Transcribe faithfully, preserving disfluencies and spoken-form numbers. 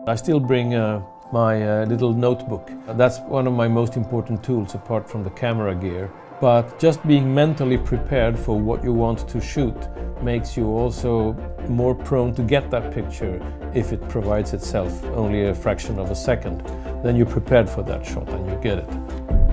I still bring uh, my uh, little notebook. That's one of my most important tools apart from the camera gear. But just being mentally prepared for what you want to shoot makes you also more prone to get that picture if it provides itself only a fraction of a second. Then you're prepared for that shot and you get it.